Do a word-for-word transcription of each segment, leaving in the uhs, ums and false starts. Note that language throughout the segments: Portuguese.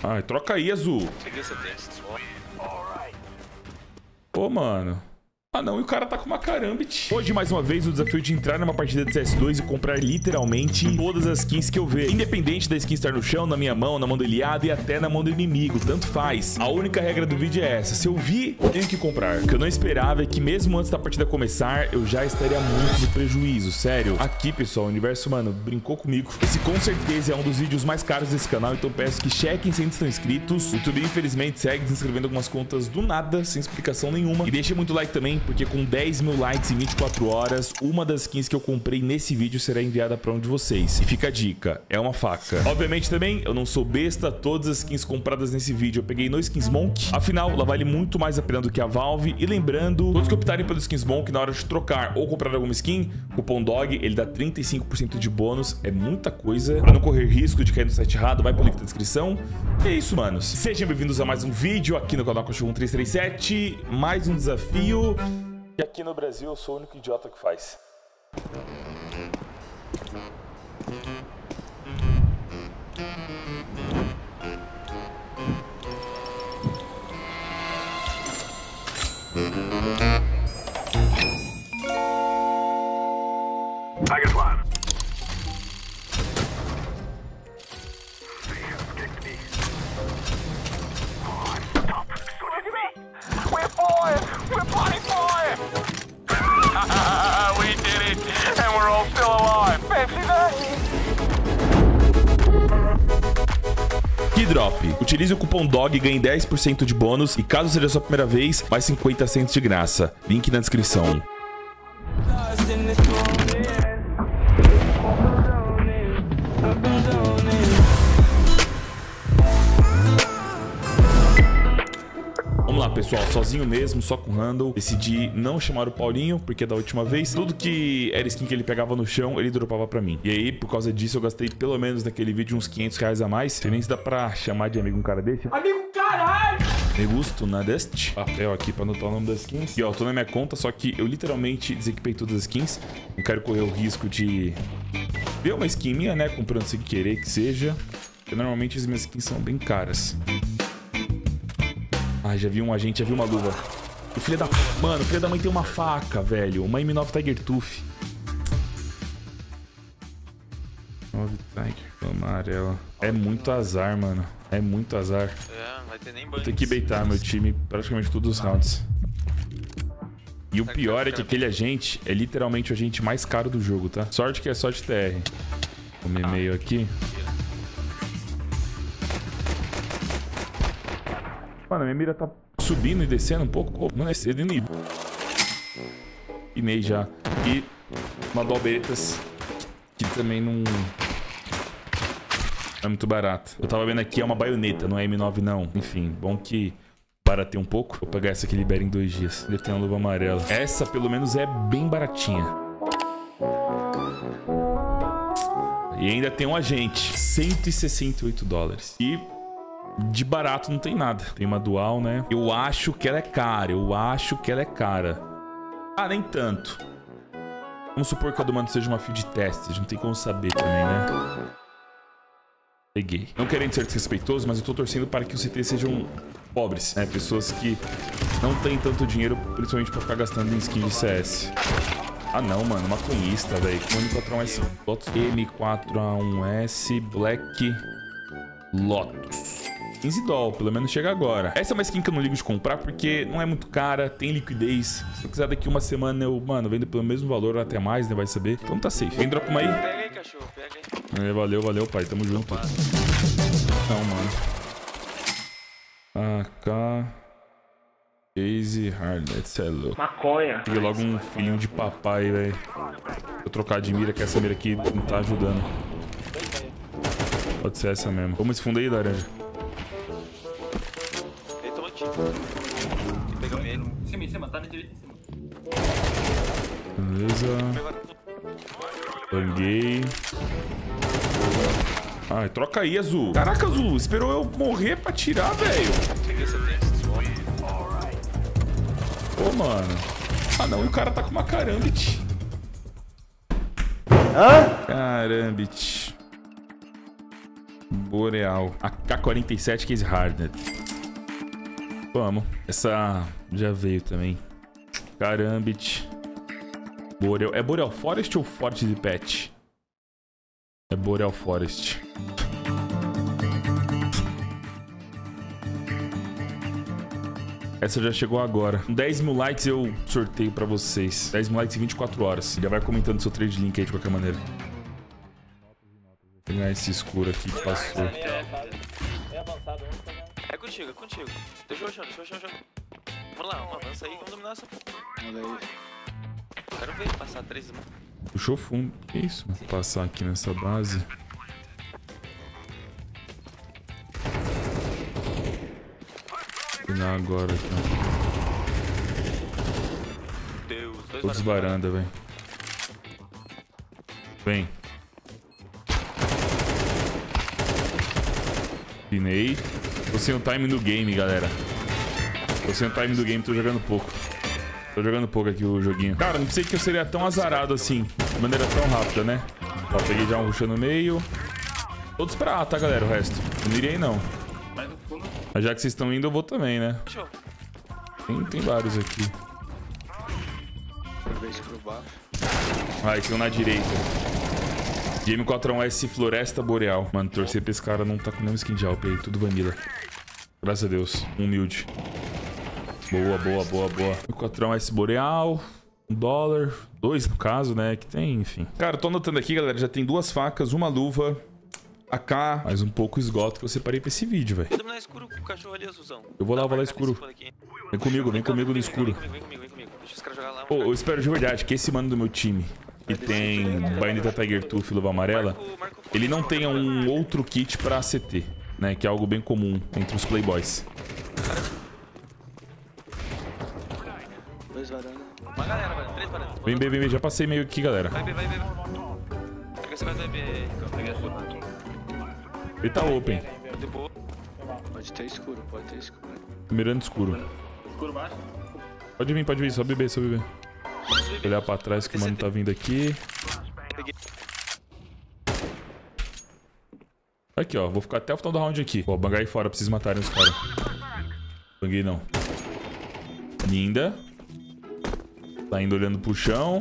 Ai, troca aí, Azul. Peguei C T. Pô, mano. Ah não, e o cara tá com uma carambit. Hoje, mais uma vez, o desafio de entrar numa partida de C S dois e comprar literalmente todas as skins que eu ver. Independente da skin estar no chão, na minha mão, na mão do aliado e até na mão do inimigo, tanto faz. A única regra do vídeo é essa: se eu vi, eu tenho que comprar. O que eu não esperava é que mesmo antes da partida começar, eu já estaria muito no prejuízo, sério. Aqui, pessoal, o universo, mano, brincou comigo. Esse com certeza é um dos vídeos mais caros desse canal, então peço que chequem se ainda estão inscritos. O YouTube, infelizmente, segue desinscrevendo algumas contas do nada, sem explicação nenhuma. E deixem muito like também, porque com dez mil likes em vinte e quatro horas, uma das skins que eu comprei nesse vídeo será enviada para um de vocês. E fica a dica, é uma faca. Obviamente também, eu não sou besta, todas as skins compradas nesse vídeo eu peguei no Skins Monk. Afinal, ela vale muito mais a pena do que a Valve. E lembrando, todos que optarem pelo Skins Monk, na hora de trocar ou comprar alguma skin, o cupom D O G, ele dá trinta e cinco por cento de bônus, é muita coisa. Para não correr risco de cair no site errado, vai pro link da descrição. E é isso, manos. Sejam bem-vindos a mais um vídeo aqui no canal Cachorro um três três sete, mais um desafio. E aqui no Brasil eu sou o único idiota que faz. I got one. We're flying! We're bloody flying! We did it! And we're all still alive! Fancy that? Keydrop. Utilize o cupom D O G e ganhe dez por cento de bônus. E caso seja a sua primeira vez, mais cinquenta centos de graça. Link na descrição. Vamos lá, pessoal, sozinho mesmo, só com handle. Decidi não chamar o Paulinho, porque da última vez, tudo que era skin que ele pegava no chão, ele dropava pra mim. E aí, por causa disso, eu gastei pelo menos naquele vídeo uns quinhentos reais a mais. Sei nem se dá pra chamar de amigo um cara desse. Amigo, caralho! Me gusto na deste. Papel aqui pra anotar o nome das skins. E ó, tô na minha conta, só que eu literalmente desequipei todas as skins. Não quero correr o risco de ver uma skin minha, né, comprando sem querer que seja. Porque normalmente as minhas skins são bem caras. Ah, já vi um agente, já vi uma luva. O filho da... Mano, o filho da mãe tem uma faca, velho. Uma M nove Tiger Tooth. nove Tiger amarela. É muito azar, mano. É muito azar. É, não vai ter nem banho. Vou ter que baitar meu time praticamente todos os rounds. E o pior é que aquele agente é literalmente o agente mais caro do jogo, tá? Sorte que é só de T R. Vou ah. meio aqui. Mano, a minha mira tá subindo e descendo um pouco. Mano, é cedo e Pinei já. E uma Dalberetas que também não é muito barata. Eu tava vendo aqui, é uma baioneta, não é M nove não. Enfim, bom que baratei um pouco. Vou pegar essa que libera em dois dias. Ele tem uma luva amarela. Essa, pelo menos, é bem baratinha. E ainda tem um agente. cento e sessenta e oito dólares. E... de barato não tem nada. Tem uma dual, né? Eu acho que ela é cara. Eu acho que ela é cara. Ah, nem tanto. Vamos supor que a do mano seja uma field test. Não tem como saber também, né? Peguei. Não querendo ser desrespeitoso, mas eu tô torcendo para que os C Ts sejam pobres, né? Pessoas que não têm tanto dinheiro, principalmente pra ficar gastando em skin de C S. Ah, não, mano. Maconhista, velho. M quatro A um S. Lotus M quatro A um S Black Lotus. quinze dólares, pelo menos chega agora. Essa é uma skin que eu não ligo de comprar porque não é muito cara, tem liquidez. Se eu quiser daqui uma semana, eu, mano, vendo pelo mesmo valor ou até mais, né? Vai saber. Então tá safe. Vem, dropa uma aí. Pega aí, cachorro, pega aí. É, valeu, valeu, pai. Tamo junto. Não, mano. A K Case Harlet, cê é louco. Maconha. Peguei logo um filhinho de papai, velho. Vou trocar de mira, que essa mira aqui não tá ajudando. Pode ser essa mesmo. Vamos esse fundo aí, laranja. Pegou ele. Em cima, em cima, tá na direita, em cima. Beleza. Banguei. Ai, troca aí, Azul. Caraca, Azul, esperou eu morrer pra tirar, velho. Pô, mano. Ah, não, e o cara tá com uma carambit. Hã? Carambit. Boreal. A K quarenta e sete Case Hardened. Vamos. Essa já veio também. Karambit. Boreal. É Boreal Forest ou Forte de Pet? É Boreal Forest. Essa já chegou agora. Com dez mil likes eu sorteio pra vocês. dez mil likes em vinte e quatro horas. Já vai comentando seu trade link aí de qualquer maneira. Vou pegar esse escuro aqui que passou. É contigo, é contigo. Deixa eu achar, deixa eu achar, deixa eu achar. Vamos lá, avança aí, vamos dominar essa. Manda aí. Quero ver passar três mãos. Puxou fundo. Que isso? Vou passar aqui nessa base. Terminar agora aqui, ó. Deus, dois Todos varanda, velho. Vem. Pinei. Tô sem o time do game, galera. Tô sem o time do game, tô jogando pouco. Tô jogando pouco aqui o joguinho. Cara, não pensei que eu seria tão azarado assim, de maneira tão rápida, né? Ó, peguei já um rush no meio. Todos pra A, tá, galera, o resto. Eu não irei, não. Mas já que vocês estão indo, eu vou também, né? Tem, tem vários aqui. Ah, tem um na direita. G M quatro um S Floresta Boreal. Mano, torcer pra esse cara não tá com nenhum skin de Alp aí. Tudo vanilla. Graças a Deus. Humilde. Boa, boa, boa, boa. G M quatro um S Boreal. Um dólar. Dois, no caso, né? Que tem, enfim. Cara, eu tô anotando aqui, galera. Já tem duas facas, uma luva. A K, mais um pouco esgoto que eu separei pra esse vídeo, velho. Vou dominar escuro com o cachorro ali, Azulzão. Eu vou lá, vou lá escuro. Vem comigo, vem comigo no escuro. Vem comigo, vem comigo. Deixa os caras jogar lá. Pô, eu espero de verdade que esse mano do meu time, que tem Bayonetta Tiger Tooth e luva amarela, ele não tenha um outro kit pra A C T, né? Que é algo bem comum entre os playboys. Dois varanda. Uma galera, velho. Três varandas. Vem, vem, vem. Já passei meio aqui, galera. Vai, vai, vai, vai. Pega esse negócio da B aí. Peguei a sua. Ele tá open. Pode ter escuro, pode ter escuro. Mirando escuro. Escuro baixo? Pode vir, pode vir. Só beber, só beber. Olhar pra trás que o mano tá vindo aqui. Aqui, ó. Vou ficar até o final do round aqui. Ó, bangar aí fora pra vocês matarem os caras. Banguei não. Linda. Tá indo olhando pro chão.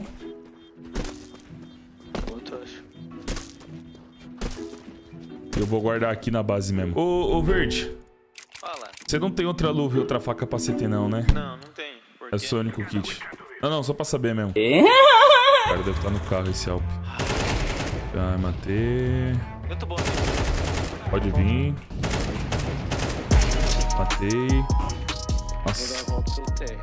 Eu vou guardar aqui na base mesmo. Ô, ô Verde. Fala. Você não tem outra luva e outra faca pra C T não, né? Não, não tem. É só o único kit. Não, não, só pra saber mesmo. O cara deve estar no carro esse Alp. Ai, matei. Eu tô bom. Pode vir. Matei. Nossa. Vou dar a volta pelo T R.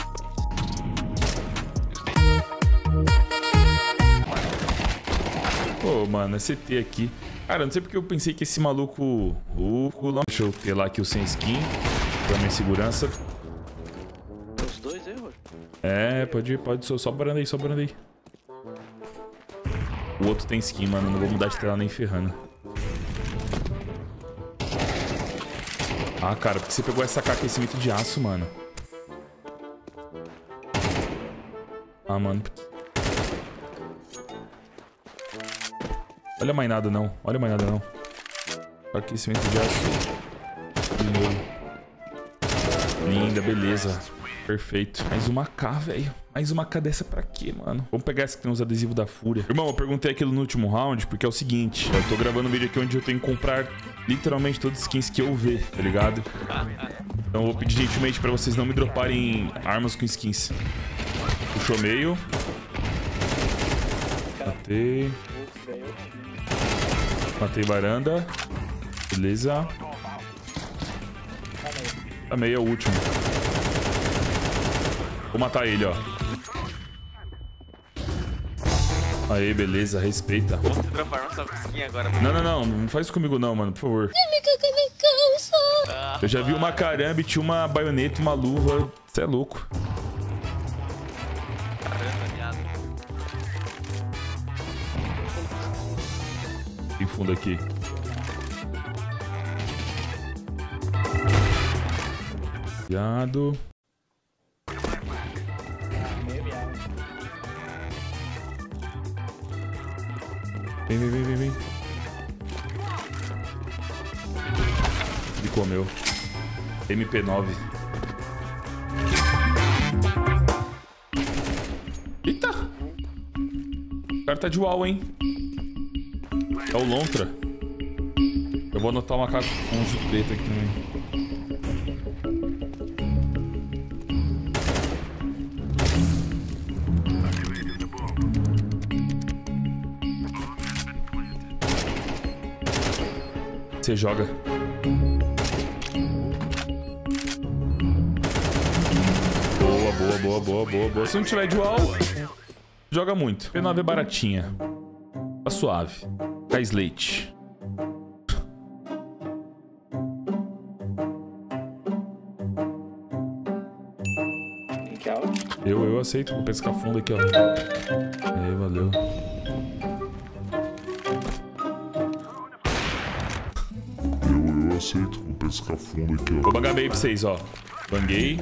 Pô, mano, é C T aqui. Cara, não sei porque eu pensei que esse maluco... O culão... Deixa eu ter lá aqui o sem skin. Pra minha segurança. Os dois aí, Rô? É, pode ir, pode. Só, só baranda aí, só baranda aí. O outro tem skin, mano. Não vou mudar de tela nem ferrando. Ah, cara, porque você pegou essa K aquecimento de aço, mano. Ah, mano. Olha mais nada não, olha mais nada não. Aquecimento de aço. De novo. Linda, beleza. Perfeito. Mais uma K, velho. Mais uma K dessa pra quê, mano? Vamos pegar essa que tem os adesivos da Fúria. Irmão, eu perguntei aquilo no último round porque é o seguinte. Eu tô gravando um vídeo aqui onde eu tenho que comprar literalmente todas as skins que eu ver, tá ligado? Então eu vou pedir gentilmente pra vocês não me droparem armas com skins. Puxou meio. Matei. Matei varanda. Beleza. Tá meio, é o último. Vou matar ele, ó. Aí, beleza, respeita. Vou te dropar nossa skin agora. Não, não, não. Não faz isso comigo não, mano, por favor. Eu já vi uma Karambit, uma baioneta, uma luva. Você é louco. Caramba, viado. Tem fundo aqui. Cuidado. Vem, vem, vem, vem, vem. Ele comeu. M P nove. Eita! O cara tá de wall, hein? É o Lontra. Eu vou anotar uma cara com um de preto aqui também. Você joga. Boa, boa, boa, boa, boa, boa. Se não tiver dual, joga muito. P nove é baratinha. Tá suave. Tá slate. Eu, eu aceito. Vou pescar fundo aqui, ó. Aí, valeu. Eu, eu aceito. Vou pescar fundo aqui, ó. Vou bangar meio pra vocês, ó. Banguei.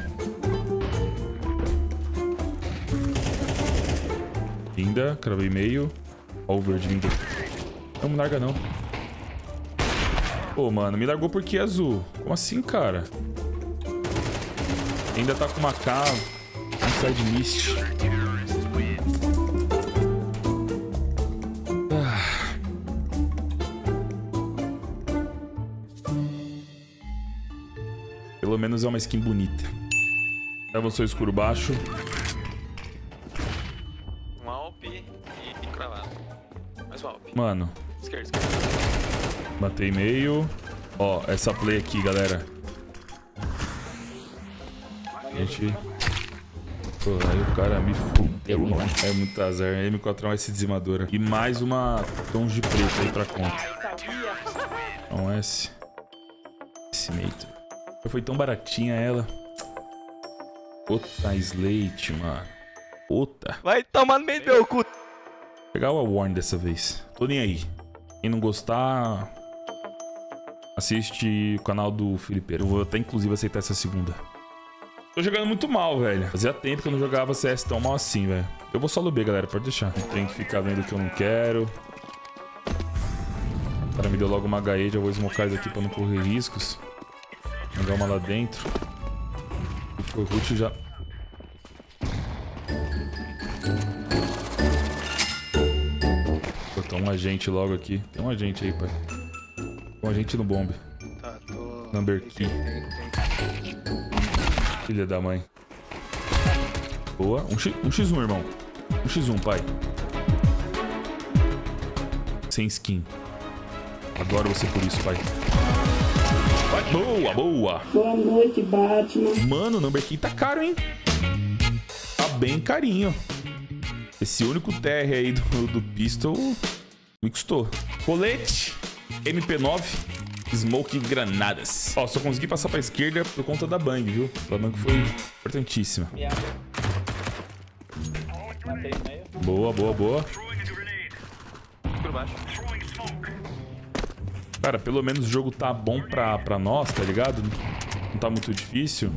Linda. Cravei meio. Ó o verde vindo. Não me larga, não. Pô, mano. Me largou porque é azul. Como assim, cara? Ainda tá com uma K. Um side mist. Ah. Pelo menos é uma skin bonita. Avançou escuro baixo. Um Alp e, e cravado. Mais um Alp. Mano. Esquerda, esquerda. Batei meio. Ó, essa play aqui, galera. Gente... Pô, aí o cara me fudeu, mano. É muito azar. M quatro S dizimadora. E mais uma tons de preto aí pra conta. Então S. Esse meito. Foi tão baratinha ela. Puta slate, mano. Puta. Vai tomar no meio do meu cu. Vou pegar o Warn dessa vez. Tô nem aí. Quem não gostar, assiste o canal do Felipeiro. Eu vou até inclusive aceitar essa segunda. Tô jogando muito mal, velho. Fazia tempo que eu não jogava C S tão mal assim, velho. Eu vou solo B, galera. Pode deixar. Não tem que ficar vendo o que eu não quero. O cara me deu logo uma H E. Já vou smocar isso aqui pra não correr riscos. Jogar uma lá dentro. E foi root já. Vou botar um agente logo aqui. Tem um agente aí, pai. Tem um agente no bombe. Tá, tô... Number key. Filha da mãe. Boa. Um, X, um X um, irmão. Um X um, pai. Sem skin. Adoro você por isso, pai. Vai. Boa, boa. Boa noite, Batman. Mano, o number key tá caro, hein? Tá bem carinho. Esse único T R aí do, do pistol me custou. Colete. M P nove. Smoke granadas. Ó, só consegui passar pra esquerda por conta da bang, viu? A bang foi importantíssima. Boa, boa, boa. Por baixo. Cara, pelo menos o jogo tá bom pra, pra nós, tá ligado? Não tá muito difícil.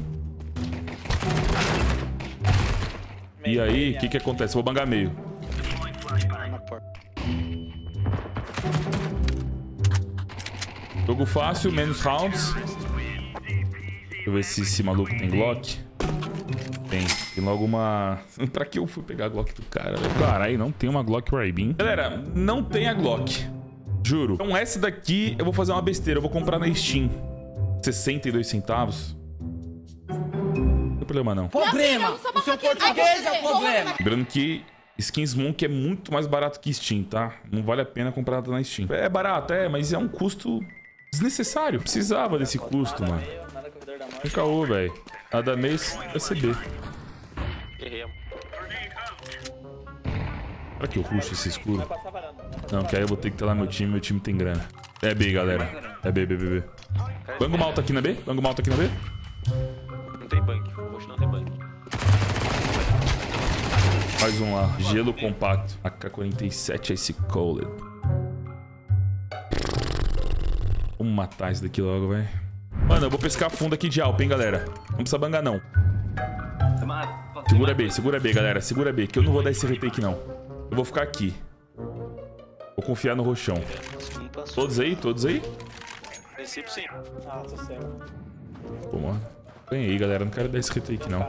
E aí, o que que acontece? Vou bangar meio. Jogo fácil, menos rounds. Deixa eu ver se esse maluco tem Glock. Tem. Tem logo uma... Pra que eu fui pegar a Glock do cara? Caralho, não tem uma Glock Raibin. Galera, não tem a Glock. Juro. Então essa daqui eu vou fazer uma besteira. Eu vou comprar na Steam. sessenta e dois centavos. Não tem problema, não. Problema! O seu português é o problema! Lembrando que Skins Monk é muito mais barato que Steam, tá? Não vale a pena comprar nada na Steam. É barato, é, mas é um custo desnecessário. Precisava desse custo, mano. Tem caô, velho. Nada mês, vai ser B. Será que eu ruxo esse escuro? Não, que aí eu vou ter que ter lá meu time. Meu time tem grana. É B, galera. É B, B, B, B. Bango malta aqui na B? Bango malta aqui na B? Não tem bank. Hoje não tem bank. Mais um lá. Gelo compacto. A K quarenta e sete Ice Cold. Vamos matar esse daqui logo, velho. Mano, eu vou pescar fundo aqui de Alp, hein, galera. Não precisa bangar, não. Segura B, segura B, galera. Segura B, que eu não vou dar esse retake, não. Eu vou ficar aqui. Vou confiar no roxão. Todos aí? Todos aí? princípio, sim. Ah, tô certo. Pô, mano. Ganhei, galera. Não quero dar esse hit aqui, não.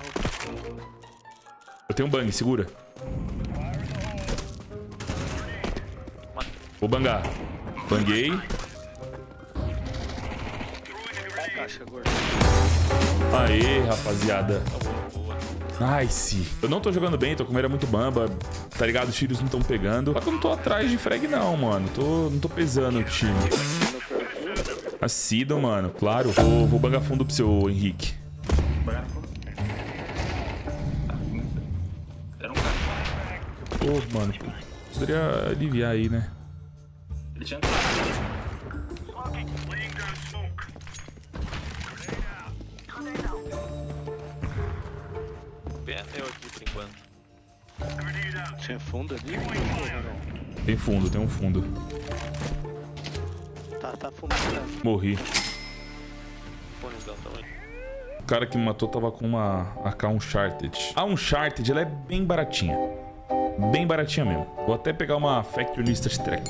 Eu tenho um bang, segura. Vou bangar. Banguei. Aê, rapaziada. Nice. Eu não tô jogando bem, tô com mira muito bamba. Tá ligado? Os tiros não estão pegando. Só que eu não tô atrás de frag, não, mano. Tô, não tô pesando o time. Acido, mano. Claro. Vou, vou bangar fundo pro seu Henrique. Pô, mano. Poderia aliviar aí, né? Ele tinha Bem é meu aqui por enquanto. Tinha fundo ali? Tem fundo, tem um fundo. Tá, tá fumando. Morri. Pô, então, também. O cara que me matou tava com uma A K Uncharted. A Uncharted, ela é bem baratinha. Bem baratinha mesmo. Vou até pegar uma Factory Listed Track.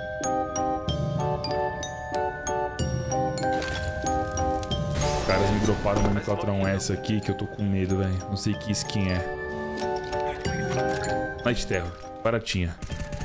Os caras me droparam no M quatro A um S aqui que eu tô com medo, velho. Não sei que skin é. Night Terror. Baratinha.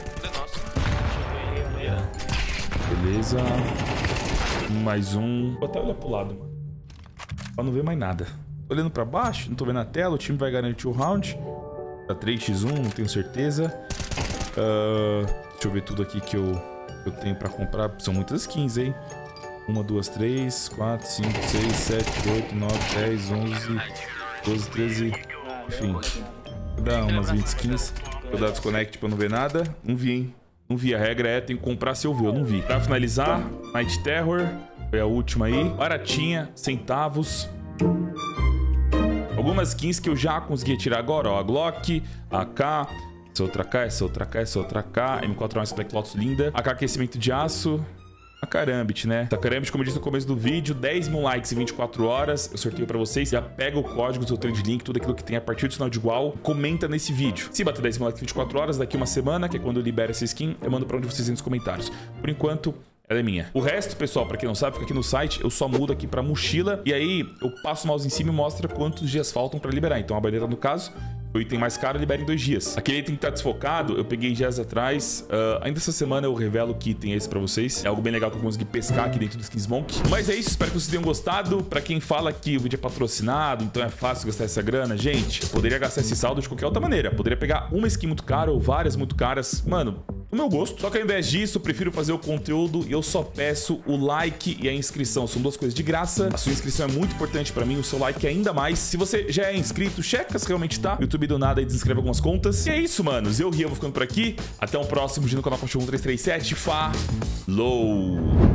Beleza. Mais um. Vou até olhar pro lado, mano. Pra não ver mais nada. Tô olhando pra baixo, não tô vendo a tela. O time vai garantir o round. Tá três a um, não tenho certeza. Uh, deixa eu ver tudo aqui que eu, eu tenho pra comprar. São muitas skins, hein? uma, duas, três, quatro, cinco, seis, sete, oito, nove, dez, onze, doze, treze. Enfim. Vou dar umas vinte skins. Vou dar desconnect pra não ver nada. Não vi, hein? Não vi. A regra é tem que comprar se eu ver. Eu não vi. Pra finalizar, Night Terror. Foi a última aí. Baratinha, centavos. Algumas skins que eu já consegui tirar agora, ó. A Glock, a A K, essa outra K, essa outra K, essa outra K. M quatro A um Black Lotus linda. A K aquecimento de aço. A Karambit, né? A Karambit, como eu disse no começo do vídeo, dez mil likes em vinte e quatro horas. Eu sorteio pra vocês. Já pega o código, o seu trade link, tudo aquilo que tem a partir do sinal de igual. Comenta nesse vídeo. Se bater dez mil likes em vinte e quatro horas, daqui uma semana, que é quando eu libero essa skin, eu mando pra onde vocês ir nos comentários. Por enquanto, ela é minha. O resto, pessoal, pra quem não sabe, fica aqui no site. Eu só mudo aqui pra mochila. E aí, eu passo o mouse em cima e mostra quantos dias faltam pra liberar. Então, a bandeira, no caso, o item mais caro libera em dois dias. Aquele item que tá desfocado, eu peguei dias atrás. Uh, ainda essa semana eu revelo que item é esse pra vocês. É algo bem legal que eu consegui pescar aqui dentro do Skinsmoke. Mas é isso, espero que vocês tenham gostado. Pra quem fala que o vídeo é patrocinado, então é fácil gastar essa grana, gente, eu poderia gastar esse saldo de qualquer outra maneira. Poderia pegar uma skin muito cara ou várias muito caras. Mano, do meu gosto. Só que ao invés disso, eu prefiro fazer o conteúdo e eu só peço o like e a inscrição. São duas coisas de graça. A sua inscrição é muito importante pra mim, o seu like ainda mais. Se você já é inscrito, checa se realmente tá. YouTube do nada aí desinscreve algumas contas. E é isso, manos. Eu, Rian, vou ficando por aqui. Até o próximo vídeo no canal Cachorro um três três sete. Falou!